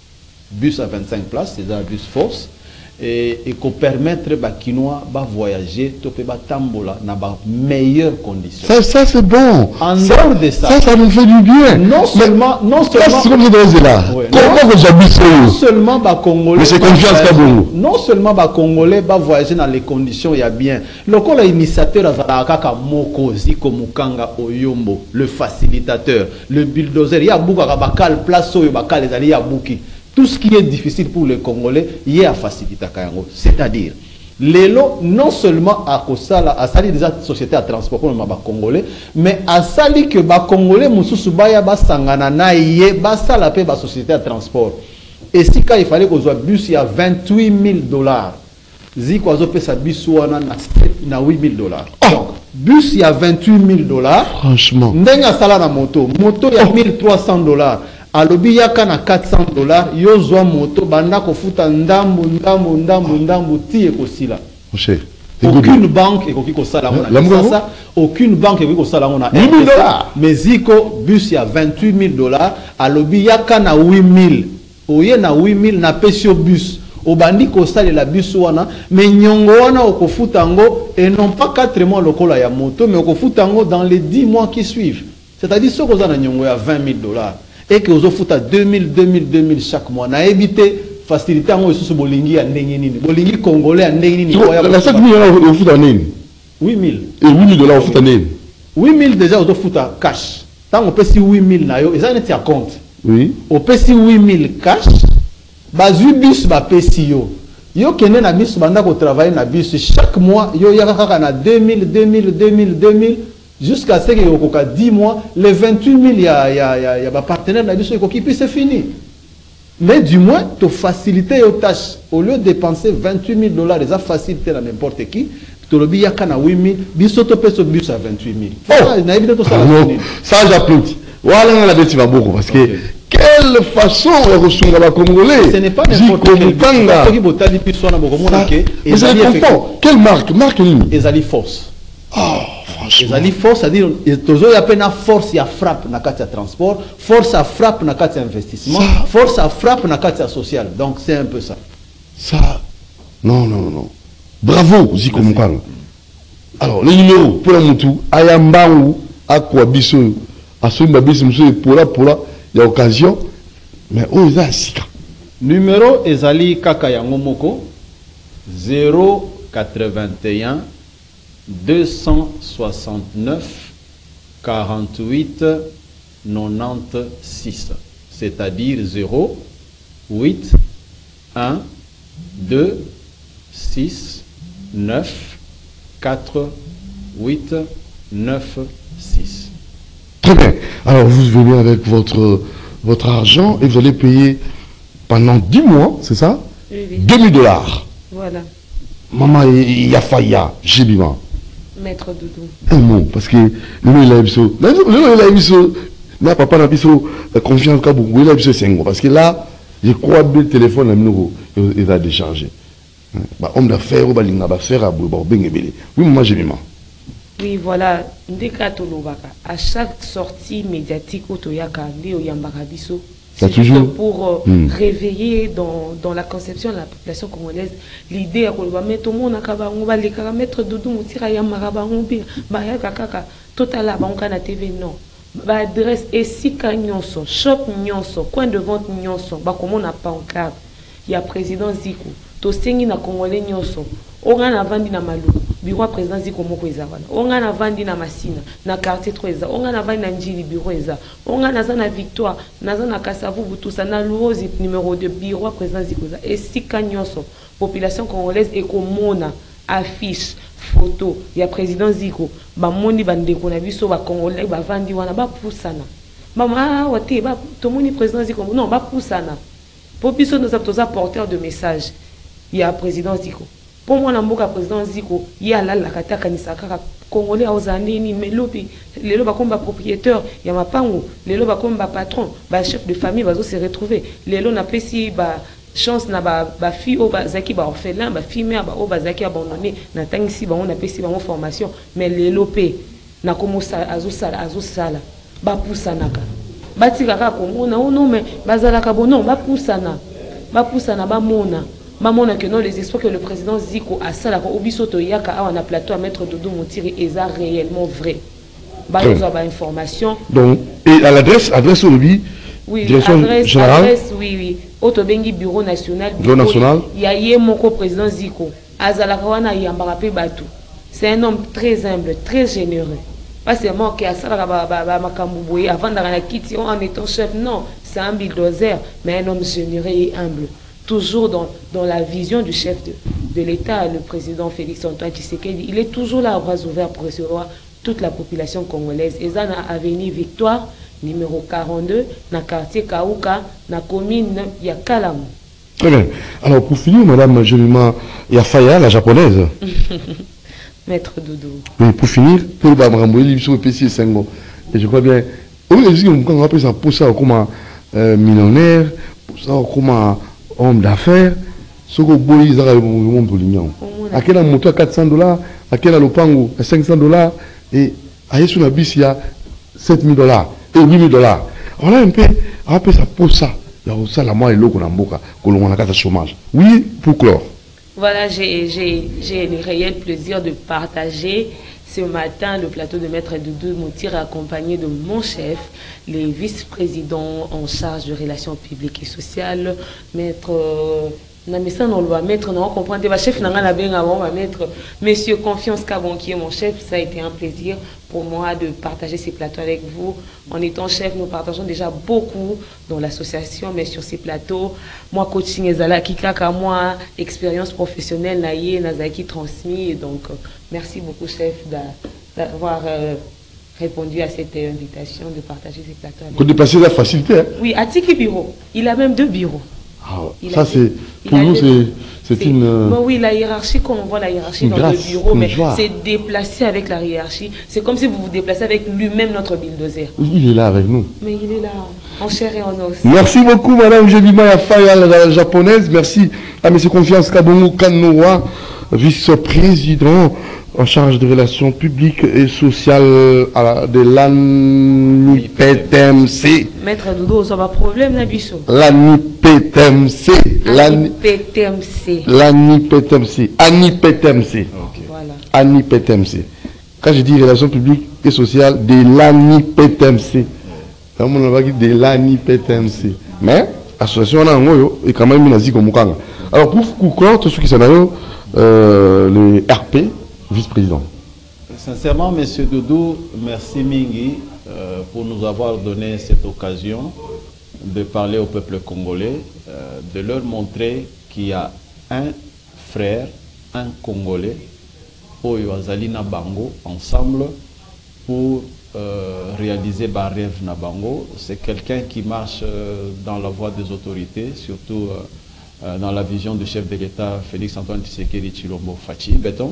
Bus à vingt-cinc places, c'est un bus force et et qu'on permettre ba Kinois ba voyager topé ba tambola na ba meilleures conditions. Ça ça c'est bon. En dehors de ça, ça ça nous fait du bien. Non seulement non seulement c'est comme ça là. Ouais, Comment que j'habite non seulement ba Congolais. Mais c'est confiance ka bongo. Non seulement ba Congolais ba voyager dans les conditions il y a bien. Le col initiateur azalaka ka moko ziko mukanga oyombo, le facilitateur, le bulldozer, il y a buka ka bakal place oyo bakal ezali ya buki. Tout ce qui est difficile pour les Congolais, il y a facilité. C'est-à-dire, les lots, non seulement à Kosala, à Sali déjà société à transport pour les Congolais, mais à Sali que les Congolais, Moussousoubaya, Basangana, Naïe, Basala, la société à transport. Et si quand il fallait qu'on soit bus, il y a vingt-huit mille dollars. Ziko Azope sa bus na huit mille dollars. Donc, bus, il y a vingt-huit mille dollars. Franchement. Ndenga sala na moto. Moto, il y a mille trois cents dollars. Alobi yaka na quatre cents dollars yo zwa moto banda kofuta ndambu ndambu ndambu ndambu ti ekosila. Cher. Aucune banque ekoki kosala ngona ça, aucune banque ekoki kosala ngona. huit mille dollars. Mais ziko bus ya vingt-huit mille dollars alobi yaka na huit mille. Oye na huit mille na pesio bus. Obandi kosala la bus wana mais nyongo wana okofuta ngo et non pas quatre mois lokola ya moto mais okofuta ngo dans les dix mois qui suivent. C'est-à-dire ce qu'on a na nyongo ya vingt mille dollars. Et que vous offrez à deux mille, deux mille, deux mille chaque mois. Na évité faciliter en sous bolingi à ndengini. Bolingi congolais à ndengini. La sept mille dollars au foot en ligne. huit mille. Et huit mille dollars au foot en ligne. huit mille déjà au foot à cash. Tant on peut si huit mille na yo, et ça n'est à compte. Oui. On peut si huit mille cash. Bazu bis ba pesi yo. Yo kene na bis banda ko travailler na bis chaque mois yo yaka na deux mille, deux mille, deux mille, deux mille. Jusqu'à ce qu'il y ait dix mois, les vingt-huit mille, il y a, y a, y a, y a partenaire qui puis c'est fini. Mais du moins, tu faciliter les tâches. Au lieu de dépenser vingt-huit mille dollars, les a facilité à n'importe qui. Tu le dis, il y a huit mille, biso tu peux ce bus à vingt-huit mille. Ça, j'applaudis. Voilà, la bête, tu vas beaucoup. Parce que, quelle façon de recevoir la Congolais. Ce n'est pas n'importe quel bus. Vous avez compris. Quelle marque? Marque ligne. Ezali Force. Oh. Ezali force, c'est-à-dire toujours y a peine force ya frappe na kati ya transport, force à frappe na kati ya investissement, ça, force à frappe na kati ya social. Donc c'est un peu ça. Ça, non, non, non. Bravo, Ziko Mukanga. Alors, les numéros, pour la Moutou, Ayambaou, Akwabiso, Asumbabiso, pour là, pour là, il y a occasion, mais où est-ce Sika? Numéro Ezali Kaka Yangomoko, zéro quatre-vingt-un deux cent soixante-neuf quarante-huit quatre-vingt-seize, c'est-à-dire zéro huit un deux six neuf quatre huit neuf six. Très bien. Alors vous venez avec votre, votre argent et vous allez payer pendant dix mois, c'est ça? Oui, oui. deux mille dollars. Voilà. Maman, il y a Faya, j'ai bien. Maître Doudou. Un mot, parce que le il a eu ça. Le il a eu ça. N'a papa n'a pas ça. Confiance qu'à beaucoup. Il a eu ça cinq mois. Parce que là, je crois que le téléphone il a déchargé. Homme d'affaires, il a faire à bout. Oui, moi j'ai bien. Oui, voilà. À chaque sortie médiatique, au Toyaka, Léo Yambaka Biso, C'est toujours pour euh, mm. réveiller dans, dans la conception de la population congolaise l'idée à mettre tout le monde à les mettre Doudou Moutira Yamarabango Baya Kaka Totala Banka na T V non. Ba adresse et si nyonso shop nyonso coin de vente nyonso ba comme on a pas encore il y a président Zico to sengi na congolais nyonso onga na vandi na malu bureau président Zico moko ezabana onga na vandi na Masina na quartier trois eza onga na vandi na Njili bureau eza onga na za na Victoire na za na Kasavubu tout ça na Luozi numéro deux bureau président Zico eza et si nyonso population congolaise et komona affiche photo ya président Zico ba moni bandeko na biso ba congolais ba vandi wana ba pusana mama wate ba to moni président Zico non ba pusana pour biso nous sommes porteurs de message ya président Zico pour moi na mboka président Zico ya la la kata kanisa kaka congolais ozaneni melobi lelo ba komba propriétaire ya mapango lelo ba komba patron ba chef de famille bazo se retrouver lelo na pesi ba chance na ba ba fille au bazaki ba orphelin ba fille mère ba au bazaki abandonné na tangisi ba on a pesi ba formation mais lelo pe na komo sa azo sala azo sala ba pusanaka batika ka komona ono mais bazalaka bonon ba pusana ba pusana ba mona ba mona que non les espoirs que le président Zico a sala ko obisoto yaka a na plateau à mettre Doudou Moutiri eza réellement vrai ba nous a ba information donc et à l'adresse adresse au lobby oui, direction adresse, générale adresse, oui, oui. Autobengi Bureau National. Bureau National. Il y a yé moko président Zico. Azalakawana Yambarape Batou. C'est un homme très humble, très généreux. Pas seulement qu'il y a ça avant d'aller quitter en étant chef. Non, c'est un bulldozer, mais un homme généreux et humble. Toujours dans, dans la vision du chef de, de l'État, le président Félix Antoine Tshisekedi. Il est toujours là à bras ouverts pour recevoir toute la population congolaise. Et ça, à Avenue Victoire, numéro quarante-deux, dans le quartier Kaouka, dans la commune Yakalam. Très bien. Alors, pour finir, Madame Jolima Yafaya, la japonaise. Maître Doudou. Oui, pour finir, pour le Bamramboui, l'Ibso P C Sengo. Et je crois bien, on appelle ça pour ça comme un millionnaire, pour ça comme un homme d'affaires, ce que vous voyez dans le monde de l'Union. À quel moto à quatre cents dollars, à quel lopango à cinq cents dollars, et à Yesunabis, il y a sept mille dollars. Et huit mille dollars. On a un peu, on appelle ça pour ça. Il y a ça la moi et l'eau qu'on a beaucoup, qu'on a qu'à chômage. Oui, pour clore. Voilà, j'ai le réel plaisir de partager ce matin le plateau de Maître Doudou Moutiri accompagné de mon chef, les vice-présidents en charge de relations publiques et sociales, Maître na message on va mettre non comprendre va chef nanga na benga on va mettre monsieur Confiance Kabon qui est mon chef. Ça a été un plaisir pour moi de partager ces plateaux avec vous. En étant chef, nous partageons déjà beaucoup dans l'association, mais sur ces plateaux, moi coaching ezala kikaka moi expérience professionnelle naïe nazaki transmis. Et donc merci beaucoup chef d'avoir euh, répondu à cette invitation de partager ces plateaux avec vous. Pour dépasser la facilité. Hein? Oui, à Tiki Bureau, il a même deux bureaux. Ah, ça, c'est pour nous, c'est une. Bon, oui, la hiérarchie, comme on voit la hiérarchie dans grâce, le bureau, mais c'est déplacé avec la hiérarchie. C'est comme si vous vous déplacez avec lui-même, notre bulldozer. Il est là avec nous. Mais il est là, en chair et en os. Merci beaucoup, Madame Jolima Yafaya, la japonaise. Merci à M. Confiance Kabongo Kanoa, vice-président en charge de relations publiques et sociales à la, de l'A N I P T M C. Maître Doudou, ça va problème, Nabiso. L'A N I P T M C. L'A N I P T M C. L'A N I P T M C. A N I P T M C. Voilà. A N I P T M C. Quand je dis relations publiques et sociales de l'A N I P T M C. On va dire de l'A N I P T M C. Mais, l'association a un et quand même une comme alors, pour conclure, tout ce qui s'en euh, le R P, vice-président. Sincèrement, M. Doudou, merci Mingi euh, pour nous avoir donné cette occasion de parler au peuple congolais, euh, de leur montrer qu'il y a un frère, un Congolais, Oyo Azali Nabango, ensemble pour euh, réaliser ba rêve Nabango. C'est quelqu'un qui marche euh, dans la voie des autorités, surtout euh, euh, dans la vision du chef de l'État, Félix Antoine Tshisekedi Tshilombo Fachi, béton.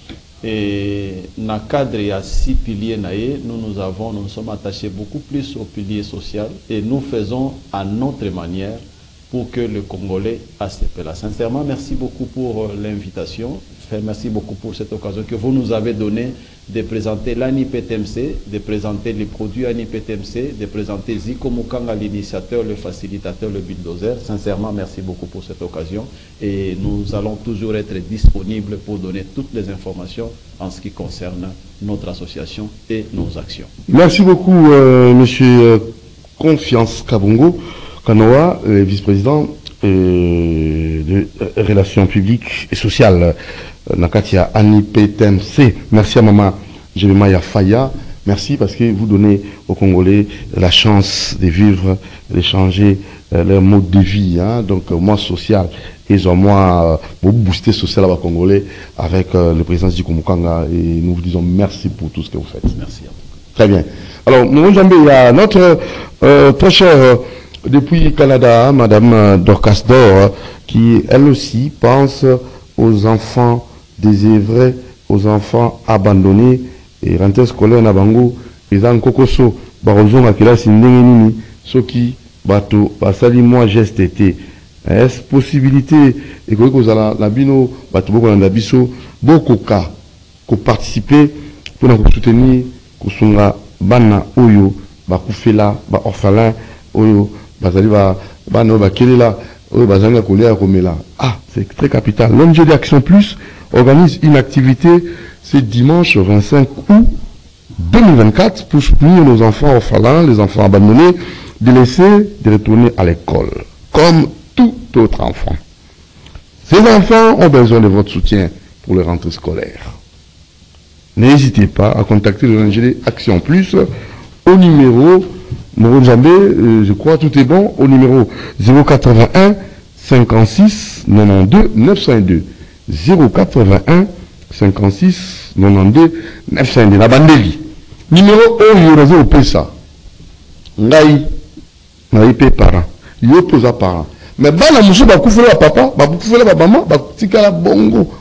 Et dans le cadre de six piliers, nous, nous, avons, nous nous sommes attachés beaucoup plus au pilier social et nous faisons à notre manière pour que le Congolais a ses là. Sincèrement, merci beaucoup pour l'invitation. Merci beaucoup pour cette occasion que vous nous avez donnée de présenter l'A N I P T M C, de présenter les produits A N I P T M C, de présenter Zico Mukanga, l'initiateur, le facilitateur, le bulldozer. Sincèrement, merci beaucoup pour cette occasion. Et nous allons toujours être disponibles pour donner toutes les informations en ce qui concerne notre association et nos actions. Merci beaucoup, euh, monsieur Confiance Kabongo Kanoa, euh, vice-président euh, de euh, Relations publiques et sociales. Nakatia A N I P T M C. Merci à Maman Jemima Faya. Merci parce que vous donnez aux Congolais la chance de vivre, d'échanger euh, leur mode de vie. Hein. Donc, euh, moi, social, ils ont moi, pour booster social à Congolais avec euh, le président Zico Mukanga. Et nous vous disons merci pour tout ce que vous faites. Merci. Très bien. Alors, nous Jambé, il y a notre euh, très chère euh, depuis Canada, Madame Dorcas Dor, qui elle aussi pense aux enfants désœuvrés, aux enfants abandonnés et rentrés scolaires na bango ils ont kokoso barozonga kelasi ndenge nini soki bato basali moi geste été est possibilité et que kozala na bino bato boko na biso bokoka ko participer pour nous soutenir kosunga bana oyo bakufela ba orphelin oyo bazali ba bana bakelela oyo bazanga kolia komela. Ah, c'est très capital. L'O N G d'Action Plus organise une activité ce dimanche vingt-cinq août deux mille vingt-quatre pour soutenir nos enfants orphelins, les enfants abandonnés, de laisser de retourner à l'école, comme tout autre enfant. Ces enfants ont besoin de votre soutien pour leur rentrée scolaire. N'hésitez pas à contacter l'O N G d'Action Plus au numéro, Moro Djambé, euh, je crois tout est bon, au numéro zéro quatre-vingt-un cinquante-six quatre-vingt-douze neuf cent deux. zéro quatre-vingt-un cinquante-six quatre-vingt-douze neuf cent deux. La bandeli. Numéro un, il y a au Pesa. Ngai, ngai pe parent. Il y a posa parent. Mais bana muso ba kufela papa, ba kufela ba maman, ba tikala bongo.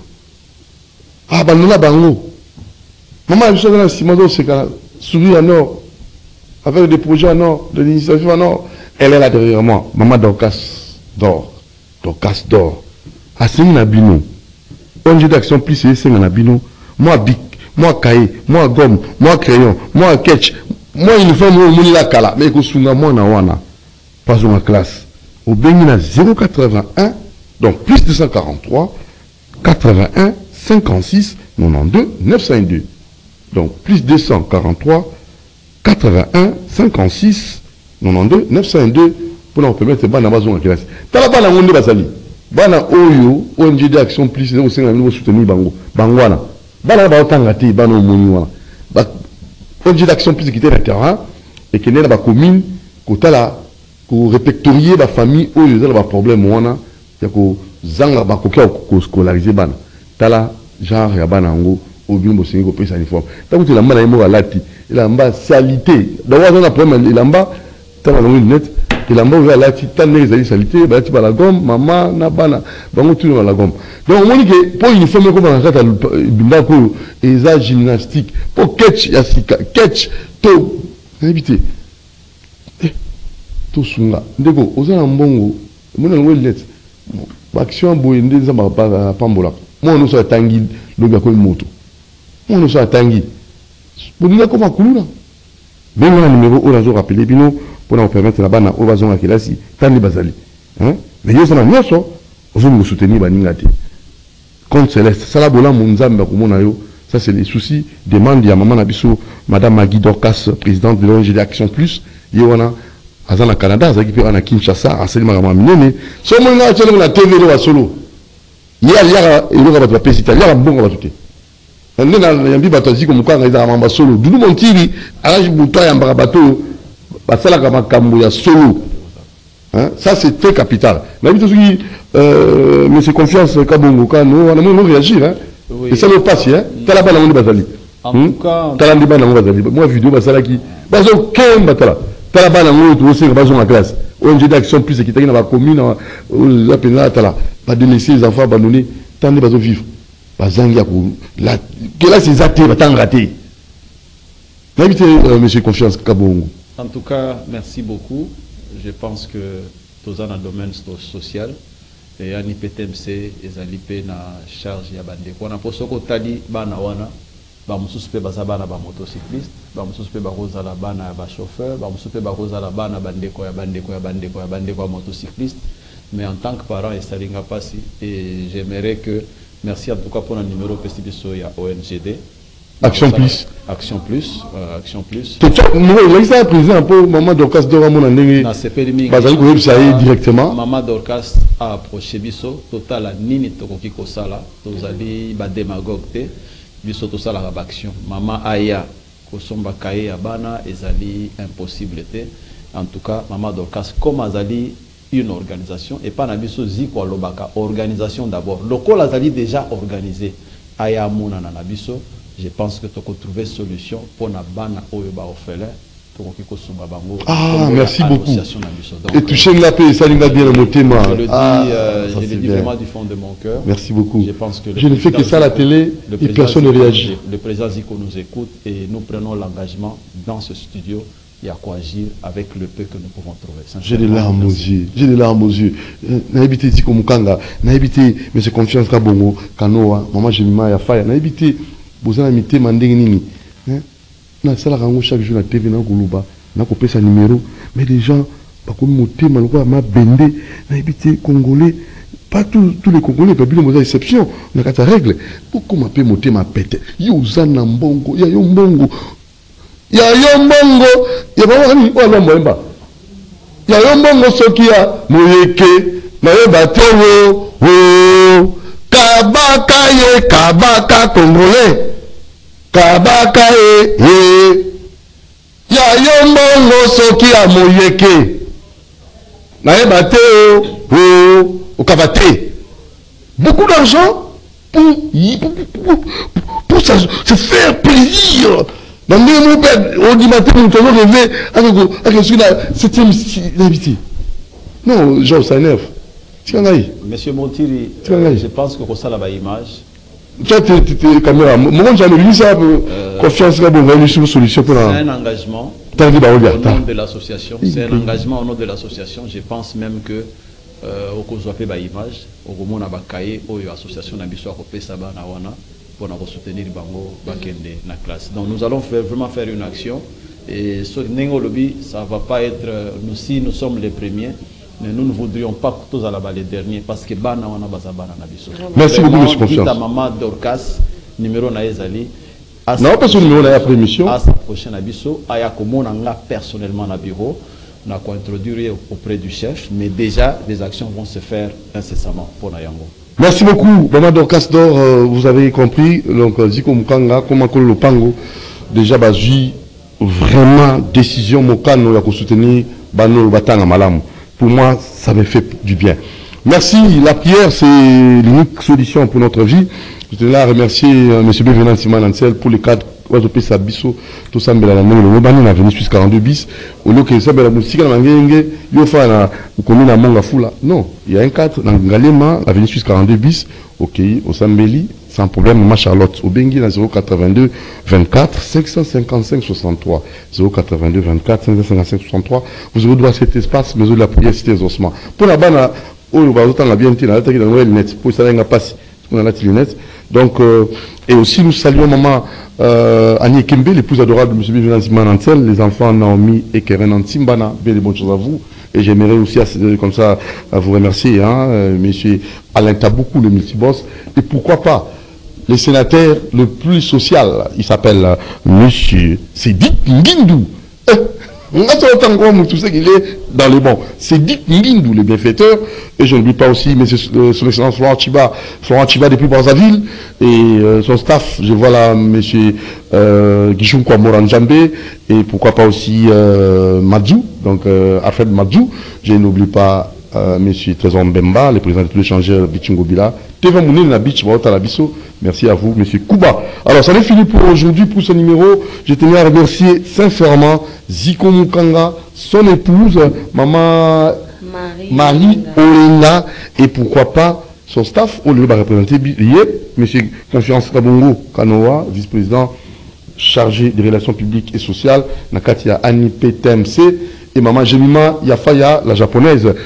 Ah, ba nula bango. Maman, je suis dans le ciment c'est souris à nord. Avec des projets en or, de l'initiative en or. Elle est là derrière moi. Maman Dorcas d'or. Dorcas d'or. À Saint-Nabino. O N G d'Action Plus, c'est Saint-Nabino. Moi, bic, moi, cahier, moi, gomme, moi, crayon, moi, ketch. Moi, il faut moi, moi, la kala. Mais que sunga moi, na wana. Pas en classe. Au Bénin, zéro quatre-vingt-un, donc plus deux cent quarante-trois, quatre-vingt-un, cinquante-six, quatre-vingt-douze, neuf cent deux. Donc plus deux cent quarante-trois, quatre-vingt-un, cinquante-six, quatre-vingt-douze, neuf cent deux pour nous permettre de faire en classe. Tala bana ngonde basali. Bana oyo O N G d'Action Plus au sein de nous soutenir bango. Bangwana. Bana ba otangati bana omoni wana. Ba O N G d'Action Plus qui était le terrain et qui est dans la commune kotala ko répertorier ba famille oyo dans ba problème wana ya ko zanga ba kokia ko scolariser bana. Tala genre ya bana ngo obino bosengi ko pesa uniforme. Tant que la mala imo alati il a mba salité d'avoir un problème il a mba tala longue net il a mba ouvert alati tant les salité ba ti ba la gomme maman na bana bango tout dans la gomme. Donc on dit que pour uniforme ko ba kata binda ko eza gymnastique pour catch ya sika catch to éviter to sunga ndeko ozana mbongo mona ngo net ba action boye ndeza ba pambola mo no so tangi lobi ko moto mo no so tangi bonina ko makuluna benga na numéro o razo rappeler bino pour nous permettre la bana o bazonga kelasi tandi bazali hein mais yo sana nyoso ozo nous soutenir baninga te compte céleste sala bola munzamba ko mona yo ça c'est les soucis demande ya maman na biso madame Magui Dorcas présidente de l'O N G d'Action Plus yona azana Canada azaki pe ana Kinshasa asali magama minene so mo nga tshelo na T V wa solo ya ya elo ka ba pesi ta ya mbongo ba tuté ndena yambi bato ziko mukanga iza mamba solo dudu montiri araji buto ya mbaka bato basala ka makambo ya solo hein ça c'est très capital na bito soki euh monsieur Confiance Kabongo kano on a mo réagir hein et ça le passe hein tala bana mo bazali en tout cas tala ndi bana mo bazali moi vidéo basala ki bazo kemba tala tala bana mo to se bazo en classe O N G d'Action Plus qui na ba commune aux appels tala pas de laisser les enfants abandonnés tant de bazo vivre bazangia ko la que là c'est athée batang raté n'habitez monsieur Confiance Kabongo. En tout cas merci beaucoup. Je pense que tous dans le domaine social et ani P T M C ezali pe na charge ya bandeko wana po soko tali bana wana ba mususu pe baza bana ba motocycliste ba mususu pe bakozala bana ba chauffeur ba mususu pe bakozala bana bandeko ya bandeko ya bandeko ya bandeko ya motocycliste mais en tant que parent esalinga pasi et j'aimerais que merci en tout cas pour le numéro pestibiso ya O N G D Action Plus. Action Plus, euh, Action Plus. Moi, il a président pour Maman Dorcas Doramon en Nengé. Bazali ko yebisa directement. Maman Dorcas a approché biso total nini tokoki ko sala tozali ba démagogue te biso to sala ba action. Maman Aya ko somba kaye ya bana ezali impossible te. En tout cas, Maman Dorcas comme azali une organisation et pas na biso ziko lobaka organisation d'abord. Lokola azali déjà organisé. Aya mona na biso. Je pense que tu as trouvé solution pour na bana oyoba orphelin pour que kosumba bango. Ah, merci beaucoup. Donc, et toucher la paix, ça nous a bien le thème. Je le dis, ah, euh, je le dis vraiment du fond de mon cœur. Merci beaucoup. Je pense que je ne fais que ça à la télé et personne ne réagit. Le président Zico nous écoute et nous prenons l'engagement dans ce studio. Il y a quoi agir avec le peu que nous pouvons trouver. J'ai des larmes aux yeux. J'ai des larmes aux yeux. N'a évité Zico Mukanga, n'a évité M. Confiance Kabongo, Kanoa, Maman Jemima Yafaya, n'a évité. Vous avez mis tes mandingues, na sala rango chaque jour na T V na Goulouba, na coupé sa numéro, mais les gens, pas comme monter malgré ma bendé, na habité congolais, pas tous les Congolais, pas bien une exception, on a qu'à règle. Pourquoi m'a pas monter ma pète? Yo zana mbongo, ya yo mbongo, ya yo mbongo, ya ba ni o la moemba, ya yo mbongo sokia moyeke, na yo batewo, oh. Kabaka ye, Kabaka congolais. Kabaka ye, ye. Ya yombongo soki a moyeke. Na ye bate o, o, o kabate. Beaucoup d'argent pour, pour, pour, pour ça, se faire plaisir. Dans le monde, on dit matin, on peut rêver avec la septième habité. Non, Jean, ça énerve. Monsieur Montiri, euh, je pense que ça la image. Toi, tu es caméra. Moi, j'ai lu ça. Confiance, c'est une solution pour un engagement au nom de l'association. C'est un engagement au nom de l'association. Je pense même que au Kozoapé ba image, au moment où Bakaye, ou l'association Nabiso Akopé Saba Nawana, pour nous soutenir Bango Bakende na classe. Donc nous allons faire, vraiment faire une action. Et sur Nengo Lobby, ça ne va pas être. Nous, si nous sommes les premiers. Mais nous ne voudrions pas que tous à la balle les derniers parce que Bana wana bazabana na biso. Merci beaucoup, monsieur Confiance. Ta maman Dorcas, numéro na ezali. Non, pas son numéro na après émission. À sa prochaine abisso, aya komona nga personnellement na bureau, na ko introduire auprès du chef, mais déjà des actions vont se faire incessamment pour Nayango. Merci beaucoup, maman Dorcas Dor, euh, vous avez compris, donc Ziko Mukanga, comment le pango, déjà bazui vraiment décision mokano ya ko soutenir bano batanga malamu. Pour moi, ça me fait du bien. Merci. La prière, c'est l'unique solution pour notre vie. Je tenais à remercier euh, M. Bévenan Simon Ansel pour les cadres. Oazopé Sabiso, tout ça, mais la langue, le a venu jusqu'à quarante-deux bis. Au lieu que ça, la musique, la langue, il faut la commune à Mongafula. Non, il y a un cadre dans Galema, la venu jusqu'à quarante-deux bis, ok, au Sambeli, sans problème, ma Charlotte, au Bengi, dans zéro quatre-vingt-deux vingt-quatre cinq cent cinquante-cinq soixante-trois. zéro quatre-vingt-deux vingt-quatre cinq cent cinquante-cinq soixante-trois. Vous aurez droit à cet espace, mais vous avez la prière, c'était les ossements. Pour la banne, oh, vous avez la bien, la tête, la lunette, pour ça, il n'y a pas si, on a la lunette. Donc, euh, et aussi, nous saluons maman, Euh, Annie Kembe, l'épouse adorable de M. Bivenan Manantel, les enfants Naomi et Keren Antimbana, bien de bonnes choses à vous. Et j'aimerais aussi, comme ça, à vous remercier, hein, M. Alain Taboukou, le multiboss. Et pourquoi pas, le sénateur le plus social, il s'appelle euh, M. Sédik Ngindou. On a autant comme tout ce qu'il est dans les bons. C'est Dick Ngindou, le bienfaiteur. Et je n'oublie pas aussi M. Euh, son excellence Florent Chiba, Florent Chiba depuis Brazzaville. Et euh, son staff, je vois là M. Euh, Guichoum Kouamoran Djambé. Et pourquoi pas aussi euh, Madjou, donc euh, Alfred Madjou. Je n'oublie pas euh, M. Trésor Mbemba, le président de tous les échangeurs Bichingobila. Teva Mounil Nabich, Labiso. Merci à vous, M. Kouba. Alors, ça n'est fini pour aujourd'hui, pour ce numéro. Je tenais à remercier sincèrement Ziko Mukanga, son épouse, maman Marie, Marie Olenga, et pourquoi pas son staff, on va représenter M. Confiance Kabongo Kanoa, vice-président chargé des relations publiques et sociales, Nakatia Annie P T M C, et maman Jemima Yafaya, la japonaise.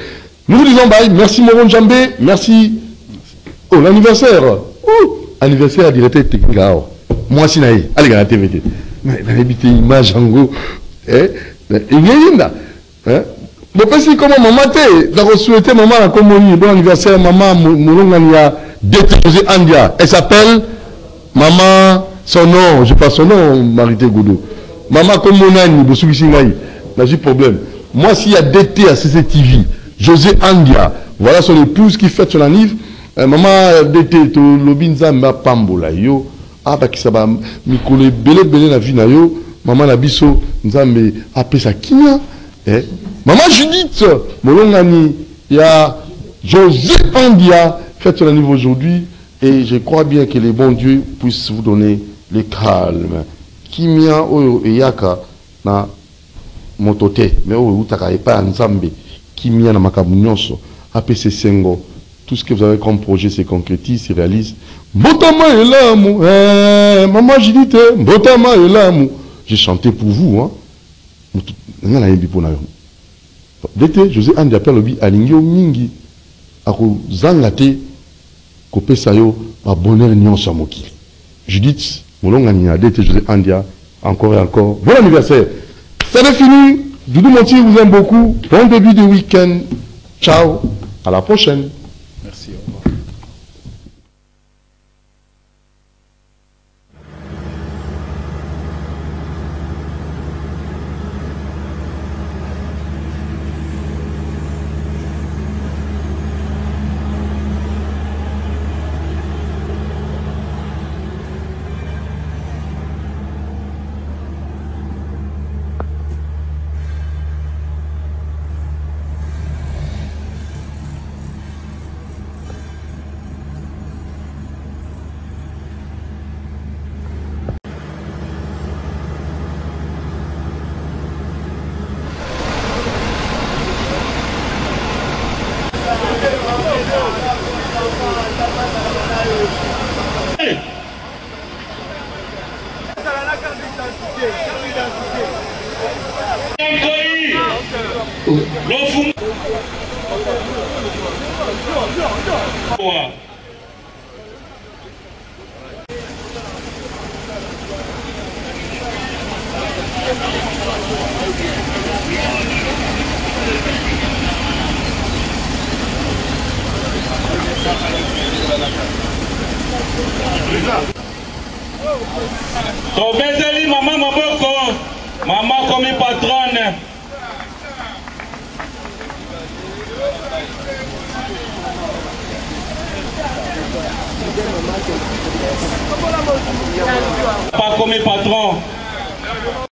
Nous vous disons bye. Merci Moron Djambé. Merci. Oh, l'anniversaire. Oh, anniversaire à directeur technique. Moi, si naïe. Allez, gars, la T V T. Mais, dans les images, en gros. Eh, il y a une là. Hein? Bon, parce que comment maman t'es, d'accord, souhaiter maman la commonie, bon anniversaire, maman, Moulongania, déposé Andia. Elle s'appelle maman, son nom, je passe son nom, Marité Goudou. Maman Commonani, Boussoui Singaï, n'a pas problème. Moi, s'il y a D T à C C T V, José Andia, voilà son épouse qui fête son anniv. Euh, maman D T, to Lobinza Mba Pambola, yo, ah, bah, qui ça va, Mikole, belé, belé, la vie, na yo, maman Nabiso, Nzambe, appelé ça Kinya, eh? Maman Judith, Molongani, il y a José Andia, fête son anniv aujourd'hui, et je crois bien que les bons dieux puissent vous donner le calme. Kimia oyo eyaka na motote, mais oyo utaka epa nzambe, kimia na makabu nyonso, apese sengo, tout ce que vous avez comme projet se concrétise, se réalise. Mbotama elamu, eh, maman Judith, Mbotama elamu. J'ai chanté pour vous, hein. Nana yembi pona yo. D'été, José Andia appelle obi alingio mingi, ako zangate, kopesa yo, ba bonheur nyonso mokili. Judith, Molongani a d'été, José Andia, encore et encore. Bon anniversaire. Ça est fini. Doudou Monti vous aime beaucoup. Bon début de week-end. Ciao. À la prochaine. Merci. Au revoir. Tobezeli maman maboko, maman comme patronne. Pas comme patron.